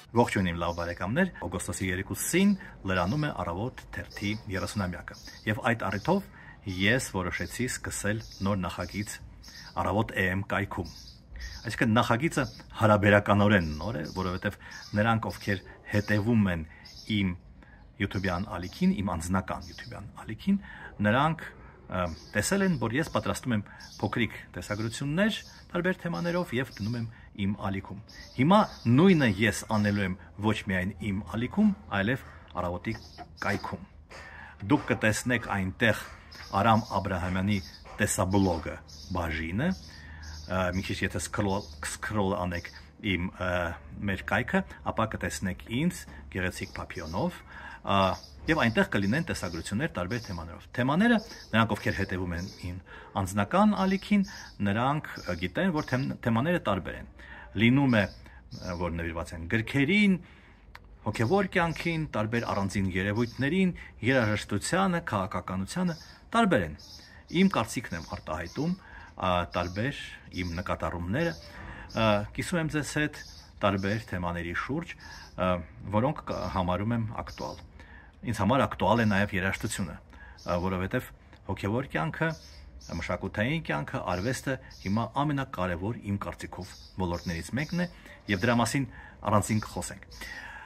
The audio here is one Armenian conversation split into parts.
Ողջույն իմ լավ բարեկամներ, օգոստոսի 2-ին լրանում է Առավոտ թերթի 30-ամյակը եւ այդ առիթով ես որոշեցի սկսել նոր նախագիծ Առավոտ AM կայքում։ Այսինքն նախագիծը հարաբերականորեն նոր է, որովհետեւ նրանք, ովքեր հետևում են իմ YouTube-յան ալիքին, իմ անձնական YouTube-յան ալիքին, նրանք տեսել են, որ ես պատրաստում եմ փոքրիկ տեսագրություններ տարբեր թեմաներով եւ դնում եմ իմ ալիքում։ Հիմա նույնը ես անելու եմ ոչ միայն իմ ալիքում, այլև Առավոտի կայքում։ Դուք կտեսնեք այնտեղ Արամ Աբրահամյանի տեսաբլոգը բաժինը, մի քիչ եթե սկրոլ անեք իմ մեր կայքը, ապա կտեսնեք ինձ գեղեցիկ փափիոնով եւ այնտեղ կլինեն տեսագրություններ տարբեր թեմաներով։ Թեմաները նրանք ովքեր հետևում են իմ անձնական ալիքին, նրանք գիտեն, որ թեմաները տարբեր են։ Լինում է, որ նվիրված են գրքերին, հոգեվոր կյանքին, տարբեր առանձին երևույթներին, երաժշտությանը, քաղաքականությանը, տարբեր են։ Իմ կարծիքն եմ արտահայտում, տարբեր իմ նկատառումները, կիսում եմ ձեզ հետ տարբեր թեմաների շուրջ, որոնք համարում եմ ակտուալ։ Ինձ համար ակտուալ է նաև երաժշտությունը, որովհետև հոգեվոր կյանքը, մշակութային կյանքը, արվեստը հիմա ամենակարևոր իմ կարծիքով ոլորտներից մեկն է եւ դրա մասին առանձին կխոսենք։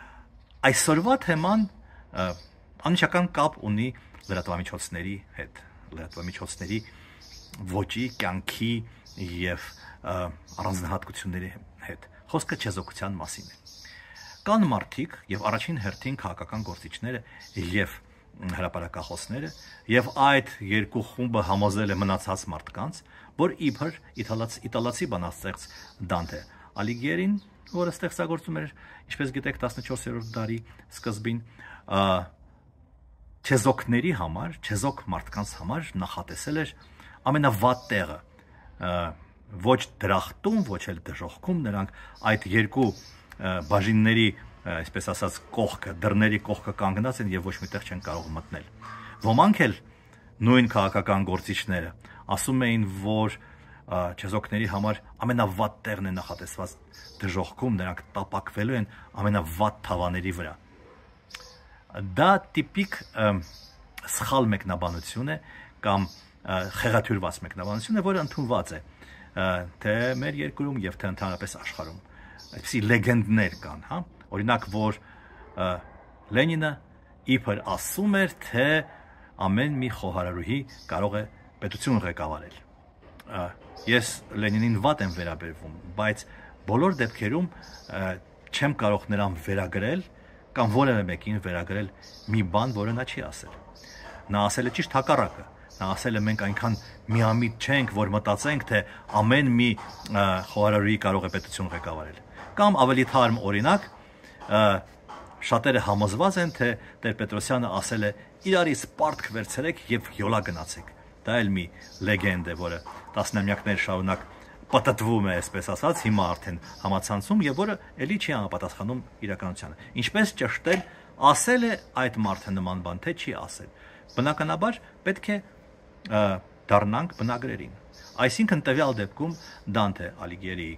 Այսօրվա թեման անմիջական կապ ունի լրատվամիջոցների հետ, լրատվամիջոցների ոճի, կյանքի եւ առանձնահատկությունների հետ։ Խոսքը չեզոքության մասին է։ Կան մարդիկ եւ առաջին հերթին քաղաքական գործիչները եւ հրապարակախոսները եւ այդ երկու խումբը համոզել է մնացած մարդկանց, որ իբր իտալացի բանաստեղծ Դանթե Ալիգիերին, որը ստեղծագործում էր, ինչպես գիտեք, 14-րդ դարի սկզբին, չեզոքների համար, չեզոք մարդկանց համար նախատեսել էր ամենավատ տեղը, ոչ դրախտում, ոչ էլ դժոխքում, նրանք այդ երկու բաժինների, այսպես ասած, կողքը, դռների կողքը կանգնած են եւ ոչ միտեղ չեն կարող մտնել։ Ոմանք էլ նույն քաղաքական գործիչները ասում էին, որ չեզոքների համար ամենավատ տեղն է նախատեսված դժոխքում, նրանք տապակվելու են ամենավատ թավաների վրա։ Դա տիպիկ սխալ մեկնաբանություն է կամ խեղաթյուրված մեկնաբանություն է, որը ընդունված է թե մեր երկրում եւ թե ընդհանրապես աշխարհում։ Այսպիսի լեգենդներ կան, հա, օրինակ, որ Լենինը իբր ասում էր, թե ամեն մի խոհարարուհի կարող է պետություն ղեկավարել։ Ես Լենինին վատ եմ վերաբերվում, բայց բոլոր դեպքերում չեմ կարող նրան վերագրել կամ որևէ մեկին վերագրել մի բան, որը նա չի ասել։ Նա ասել է ճիշտ հակառակը։ Նա ասել է մենք այնքան միամիտ չենք, որ մտածենք, թե ամեն մի խոհարարուհի կարող է պետություն ղեկավարել։ Կամ ավելի թարմ օրինակ, շատերը համոզված են, թե Տեր-Պետրոսյանը ասել է իրարից պարտք վերցրեք եւ յոլա գնացեք։ Դա էլ մի լեգենդ է, որը տասնամյակներ շարունակ պատտվում է, այսպես ասած, հիմա արդեն համացանցում եւ որը ելի չի համապատասխանում իրականությանը։ Ինչպես ճշտել, ասել է այդ մարդը նման բան, թե չի ասել։ Բնականաբար պետք է դառնանք բնագրերին։ Այսինքն տվյալ դեպքում Դանթե Ալիգիերի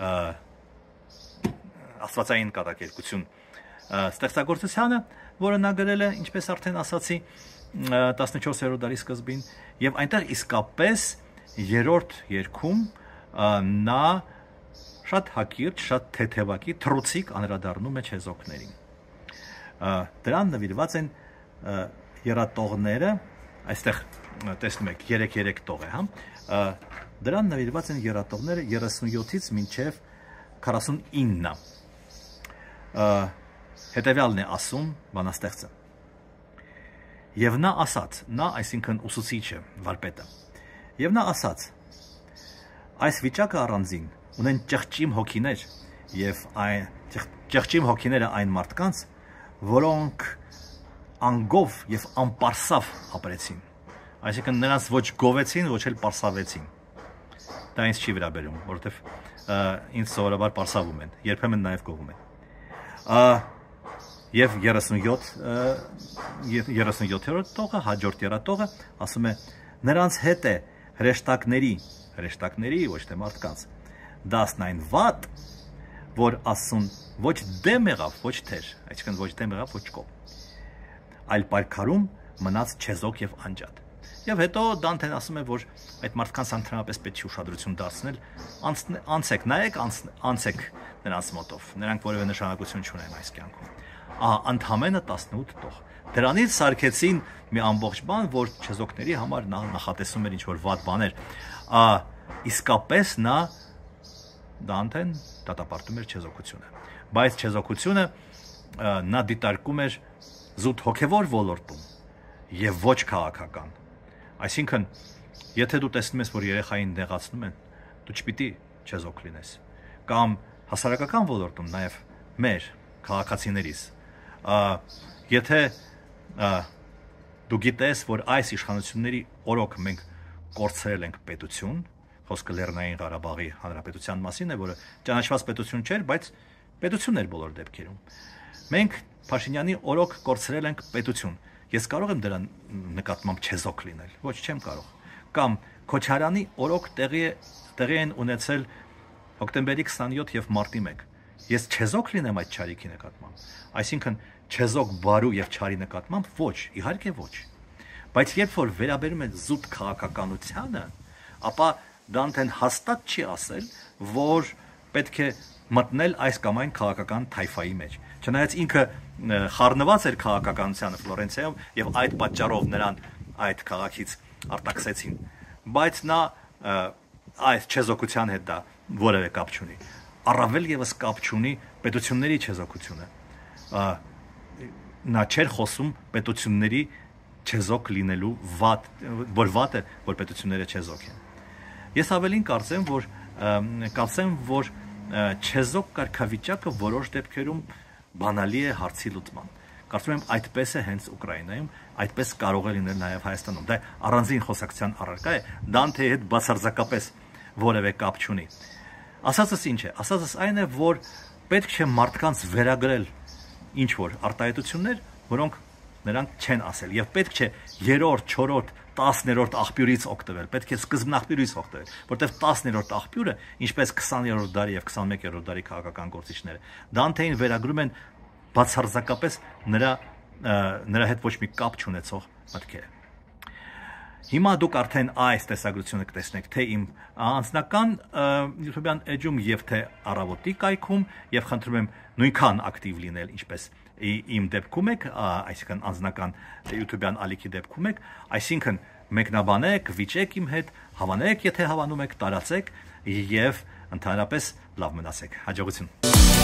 աստվածային կատակերգություն ստեղծագործությանը, որը նա գրել է, ինչպես արդեն ասացի, 14-րդ դարի սկզբին, եւ այնտեղ իսկապես երրորդ երգում նա շատ հակիրճ, շատ թեթևակի, թռուցիկ անդրադառնում է չեզոքներին։ Դրան նվիրված են եռատողները, այստեղ տեսնում եք 3 տող է, հա։ Դրան նվիրված են եռատողները 37-ից մինչև 49։ Հետևյալն է ասում բանաստեղծը։ Եվ նա ասաց, նա այսինքն ուսուցիչը, վարպետը, եւ նա ասաց. այս վիճակը առանձին ունեն ճղճիմ հոգիներ եւ այն ճղճիմ հոգիները այն մարդկանց, որոնք անգով եւ անպարսավ ապրեցին։ Այսինքն նրանց ոչ գովեցին, ոչ էլ պարսավեցին։ Դա ինձ չի վերաբերում, որովհետեւ ինձ սովորաբար պարսավում են, երբեմն նաեւ գովում են։ Եվ 37-րդ տողը, հաջորդ եռատողը ասում է. նրանց հետ է հրեշտակների, ոչ թե մարդկանց, դասն այն վատ, որ Աստծուն ոչ դեմ եղավ, ոչ թեր, այսինքն ոչ դեմ եղավ, ոչ կողմ, այլ պայքարում մնաց չեզոք եւ անջատ։ Եվ հետո Դանթեն ասում է, որ այդ մարդկանց ընդհանրապես պետք է ուշադրություն դարձնել, անցեք, նայեք, անցեք նրանց մոտով, նրանք որևէ նշանակություն չունեն այս կյանքում։ Ահա ընդամենը 18 տող։ Դրանից սարքեցին մի ամբողջ բան, որ չեզոքների համար նա նախատեսում էր ինչ-որ վատ բաներ։ Իսկապես նա Դանթեն դատապարտում էր չեզոքությունը, բայց չեզոքությունը նա դիտարկում էր զուտ հոգևոր ոլորտում եւ ոչ քաղաքական։ Այսինքն, եթե դու տեսնում ես, որ երեխային նեղացնում են, դու չպիտի չեզոք լինես, կամ հասարակական ոլորտում նաեւ մեր քաղաքացիներիս, եթե դու գիտես, որ այս իշխանությունների օրոք մենք կորցրել ենք պետություն, խոսքը Լեռնային Ղարաբաղի Հանրապետության մասին է, որը ճանաչված պետություն չէր, բայց պետություն էր բոլոր դեպքերում։ Մենք Փաշինյանի օրոք կորցրել ենք պետություն։ Ես կարող եմ դրան նկատմամբ չեզոք լինել, ոչ չեմ կարող։ Կամ Քոչարյանի օրոք տեղի են ունեցել հոկտեմբերի 27 եւ մարտի 1։ Ես չեզոք լինեմ այդ չարիքի նկատմամբ։ Այսինքն չեզոք բարու եւ չարի նկատմամբ ոչ, իհարկե ոչ։ Բայց երբ որ վերաբերում է զուտ քաղաքականությանը, ապա Դանթեն հաստատ չի ասել, որ պետք է մտնել այս կամ այն քաղաքական թայֆայի մեջ։ Չնայած ինքը խառնված էր քաղաքականությանը Ֆլորենցիայում եւ այդ պատճառով նրան այդ քաղաքից արտաքսեցին, բայց նա այս չեզոքության հետ դա որևէ կապ չունի։ Առավել եւս կապ չունի պետությունների չեզոքությունը։ Նա չէր խոսում պետությունների չեզոք լինելու վատ է, որ պետությունները չեզոք են։ Ես ավելին կարծեմ, որ չեզոք կարգավիճակը որոշ դեպքերում բանալի է հարցի լուծման։ Կարծում եմ այդպես է հենց Ուկրաինայում, այդպես կարող է լինել նաև Հայաստանում։ Դա առանձին խոսակցության առարկա է, Դանթեի հետ բացարձակապես որևէ կապ չունի։ Ասածս ինչ է։ Ասածս այն է, որ պետք չէ մարդկանց վերագրել ինչ որ արտահայտություններ, որոնք նրանք չեն ասել, եւ պետք չէ 3-րդ, 4-րդ, 10-րդ աղբյուրից օգտվել, պետք է սկզբնաղբյուրից օգտվել, որտեղ 10-րդ աղբյուրը, ինչպես 20-րդ դարի եւ 21-րդ դարի քաղաքական գործիչները, Դանթեին վերագրում են բացարձակապես նրա հետ ոչ մի կապ չունեցող մտքերը։ Հիմա դուք արդեն այս տեսագրությունը կտեսնեք թե իմ անձնական YouTube-յան էջում եւ թե Առավոտի կայքում եւ խնդրում եմ նույնքան ակտիվ լինել, ինչպես իմ դեպքում եք, այսինքն անձնական YouTube-յան ալիքի դեպքում եք, այսինքն մեկնաբանեք, վիճեք իմ հետ, հավանեք, եթե հավանում եք, տարածեք եւ ընդհանրապես լավ մնացեք։ Հաջողություն։